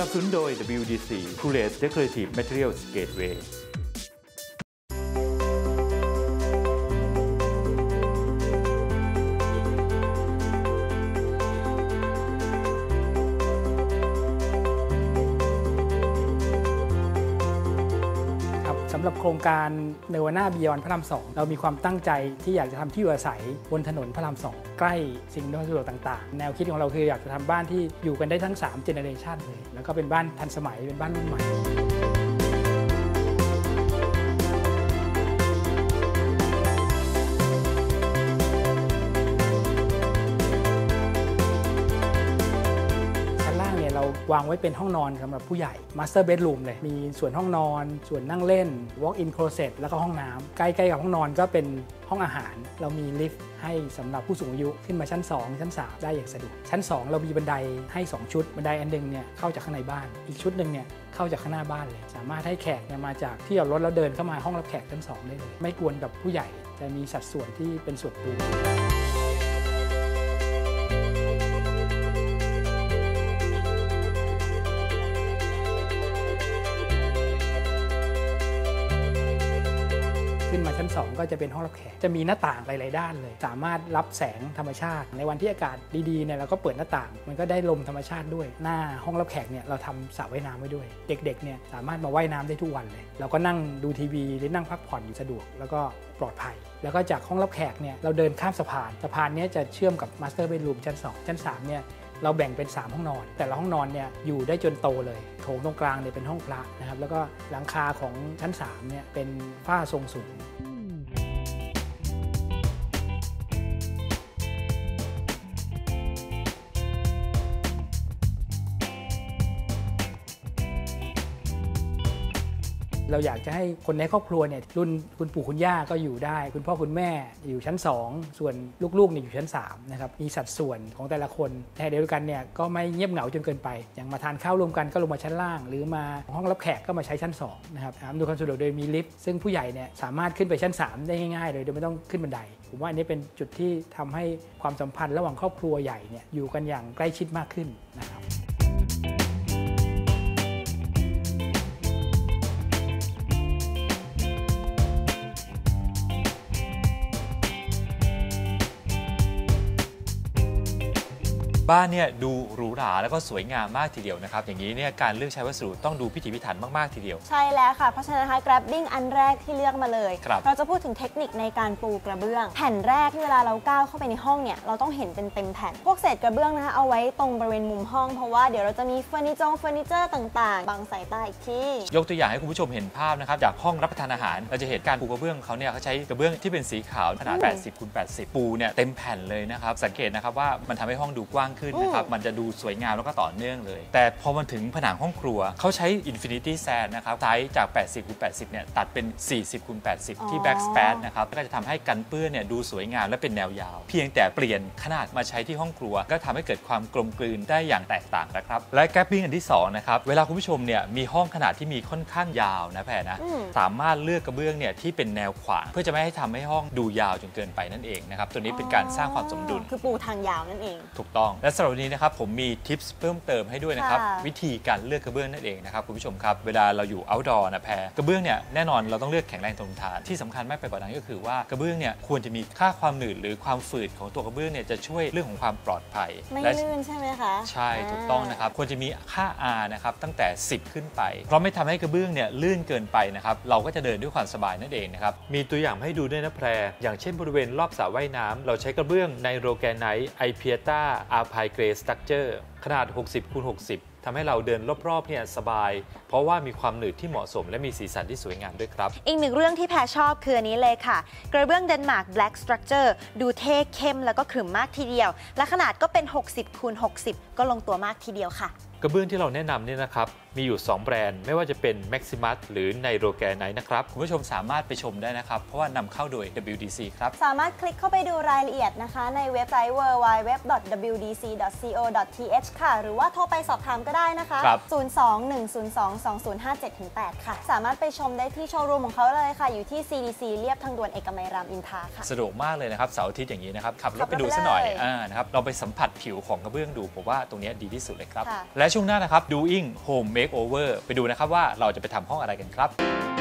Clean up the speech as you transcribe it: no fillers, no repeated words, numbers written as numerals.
นับสนุนโดย WDC Coolest Decorative Materials Gateway สำหรับโครงการเนวาน่าบิยอนพระราม2เรามีความตั้งใจที่อยากจะทำที่อยู่อาศัยบนถนนพระราม2ใกล้สิ่งอำนวยความสะดวกต่างๆแนวคิดของเราคืออยากจะทำบ้านที่อยู่กันได้ทั้ง3 เจเนอเรชันเลยแล้วก็เป็นบ้านทันสมัยเป็นบ้านรุ่นใหม่เราวางไว้เป็นห้องนอนสำหรับผู้ใหญ่ Master Bedroom เลยมีส่วนห้องนอนส่วนนั่งเล่น Walk-in Closet แล้วก็ห้องน้ำใกล้ๆกับห้องนอนก็เป็นห้องอาหารเรามีลิฟต์ให้สำหรับผู้สูงอายุขึ้นมาชั้น2ชั้น3ได้อย่างสะดวกชั้น2เรามีบันไดให้2ชุดบันไดอันนึงเนี่ยเข้าจากข้างในบ้านอีกชุดหนึ่งเนี่ยเข้าจากข้างหน้าบ้านเลยสามารถให้แขกเนี่ยมาจากที่จอดรถแล้วเดินเข้ามาห้องรับแขกชั้น2ได้เลยไม่กวนกับผู้ใหญ่จะมีสัดส่วนที่เป็นส่วนตัวขึ้นมาชั้น2ก็จะเป็นห้องรับแขกจะมีหน้าต่างหลายๆด้านเลยสามารถรับแสงธรรมชาติในวันที่อากาศดีๆเนี่ยเราก็เปิดหน้าต่างมันก็ได้ลมธรรมชาติด้วยหน้าห้องรับแขกเนี่ยเราทำสระว่ายน้ำไว้ด้วยเด็กๆเนี่ยสามารถมาว่ายน้ำได้ทุกวันเลยเราก็นั่งดูทีวีหรือนั่งพักผ่อนอยู่สะดวกแล้วก็ปลอดภัยแล้วก็จากห้องรับแขกเนี่ยเราเดินข้ามสะพานนี้จะเชื่อมกับ Master Bedroom ชั้น2ชั้น3เนี่ยเราแบ่งเป็น3ห้องนอนแต่ละห้องนอนเนี่ยอยู่ได้จนโตเลยโถงตรงกลางเนี่ยเป็นห้องพระนะครับแล้วก็หลังคาของชั้น3เนี่ยเป็นฝ้าทรงสูงเราอยากจะให้คนในครอบครัวเนี่ยรุ่นคุณปู่คุณย่าก็อยู่ได้คุณพ่อคุณแม่อยู่ชั้น2ส่วนลูกๆเนี่ยอยู่ชั้น3นะครับมีสัดส่วนของแต่ละคนแต่เดียวกันเนี่ยก็ไม่เงียบเหงาจนเกินไปอย่างมาทานข้าวรวมกันก็ลงมาชั้นล่างหรือมาห้องรับแขกก็มาใช้ชั้น2นะครับอำนวยความสะดวกโดยมีลิฟต์ซึ่งผู้ใหญ่เนี่ยสามารถขึ้นไปชั้น3ได้ง่ายๆเลยโดยไม่ต้องขึ้นบันไดผมว่าอันนี้เป็นจุดที่ทำให้ความสัมพันธ์ระหว่างครอบครัวใหญ่เนี่ยอยู่กันอย่างใกล้ชิดมากขึ้นนะครับบ้านเนี่ยดูหรูหราแล้วก็สวยงามมากทีเดียวนะครับอย่างนี้เนี่ยการเลือกใช้วัสดุต้องดูพิถีพิถันมากๆทีเดียวใช่แล้วค่ะเพราะฉะนั้นนะคะ Grabbing อันแรกที่เลือกมาเลยเราจะพูดถึงเทคนิคในการปูกระเบื้องแผ่นแรกที่เวลาเราก้าวเข้าไปในห้องเนี่ยเราต้องเห็นเป็นเต็มแผ่นพวกเศษกระเบื้องนะคะเอาไว้ตรงบริเวณมุมห้องเพราะว่าเดี๋ยวเราจะมีเฟอร์นิเจอร์ต่างๆบังสายตาอีกที่ยกตัวอย่างให้คุณผู้ชมเห็นภาพนะครับจากห้องรับประทานอาหารเราจะเห็นการปูกระเบื้องเขาเนี่ยเขาใช้กระเบื้องที่เป็นสีขาวขนาด80x80ปูเนี่ยเต็มแผ่นเลยนะครับสังเกตนะครับว่ามันทำให้ห้องดูกว้างขึ้นนะครับมันจะดูสวยงามแล้วก็ต่อเนื่องเลยแต่พอมันถึงผนังห้องครัวเขาใช้ Infinity Sand นะครับไซส์จาก80x80เนี่ยตัดเป็น40x80ที่ Backspace นะครับก็จะทำให้กันเปื้อนเนี่ยดูสวยงามและเป็นแนวยาวเพียงแต่เปลี่ยนขนาดมาใช้ที่ห้องครัวก็ทำให้เกิดความกลมกลืนได้อย่างแตกต่างนะครับและ Gapping อันที่2นะครับเวลาคุณผู้ชมเนี่ยมีห้องขนาดที่มีค่อนข้างยาวนะแพรนะสามารถเลือกกระเบื้องเนี่ยที่เป็นแนวขวางเพื่อจะไม่ให้ทำให้ห้องดูยาวจนเกินไปนั่นเองนะครับตัวนี้เป็นการสร้างความสมดุลคือปูทางยาวนั่นเองถูกต้องและสำหรับวันนี้นะครับผมมีทิปส์เพิ่มเติมให้ด้วยนะครับวิธีการเลือกกระเบื้องนั่นเองนะครับคุณผู้ชมครับเวลาเราอยู่ outdoor นะแพรกระเบื้องเนี่ยแน่นอนเราต้องเลือกแข็งแรงทนทานที่สำคัญมากไปกว่านั้นก็คือว่ากระเบื้องเนี่ยควรจะมีค่าความหนืดหรือความฝืดของตัวกระเบื้องเนี่ยจะช่วยเรื่องของความปลอดภัยไม่ลื่นใช่ไหมคะใช่ถูกต้องนะครับควรจะมีค่า R นะครับตั้งแต่10ขึ้นไปเพราะไม่ทำให้กระเบื้องเนี่ยลื่นเกินไปนะครับเราก็จะเดินด้วยความสบายนั่นเองนะครับมีตัวอย่างให้ดูด้วยนะแพรอย่างเช่นบริเวณรอบสระว่ายน้ำเราใช้กระเบื้องไนโตรแกนไนท์ไอเพียต้าอาร์ไพเกรสตั๊กเจอร์ขนาด60x60ทำให้เราเดินรอบๆเนี่ยสบายเพราะว่ามีความหนืดที่เหมาะสมและมีสีสันที่สวยงามด้วยครับอีกหนึ่งเรื่องที่แพรชอบคืออันนี้เลยค่ะกระเบื้องเดนมาร์ก Black Structure ดูเท่เข้มแล้วก็ขรึมมากทีเดียวและขนาดก็เป็น60x60ก็ลงตัวมากทีเดียวค่ะกระเบื้องที่เราแนะนำเนี่ยนะครับมีอยู่2แบรนด์ไม่ว่าจะเป็น Maximus หรือ Nitro-Granite นะครับคุณผู้ชมสามารถไปชมได้นะครับเพราะว่านำเข้าโดย WDC ครับสามารถคลิกเข้าไปดูรายละเอียดนะคะในเว็บไซต์ www.wdc.co.th ค่ะหรือว่าโทรไปสอบถามก็ได้นะคะ02-102-2057-8 ค่ะสามารถไปชมได้ที่โชว์รูมของเขาเลยค่ะอยู่ที่ CDC เลียบทางด่วนเอกมัยรามอินทราค่ะสะดวกมากเลยนะครับเสาร์อาทิตย์อย่างนี้นะครับขับรถไปดูซะหน่อยนะครับเราไปสัมผัสผิวของกระเบื้องดูผมว่าตรงนี้ดีที่สุดเลยครับและช่วงหน้านะครับ Doing Home Makeover ไปดูนะครับว่าเราจะไปทำห้องอะไรกันครับ